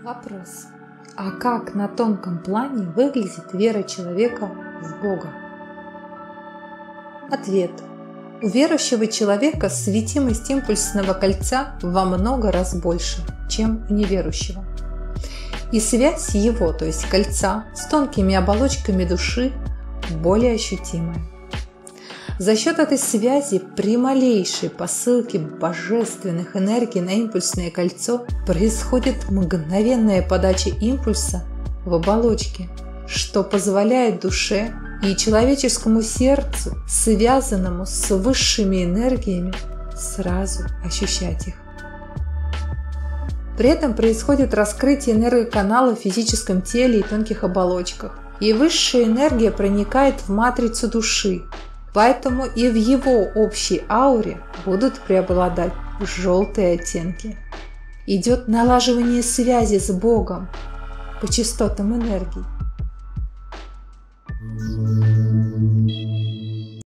Вопрос. А как на тонком плане выглядит вера человека в Бога? Ответ. У верующего человека светимость импульсного кольца во много раз больше, чем у неверующего. И связь его, то есть кольца, с тонкими оболочками души более ощутимая. За счет этой связи при малейшей посылке божественных энергий на импульсное кольцо происходит мгновенная подача импульса в оболочке, что позволяет душе и человеческому сердцу, связанному с высшими энергиями, сразу ощущать их. При этом происходит раскрытие энергоканала в физическом теле и тонких оболочках, и высшая энергия проникает в матрицу души. Поэтому и в его общей ауре будут преобладать желтые оттенки. Идет налаживание связи с Богом по частотам энергий.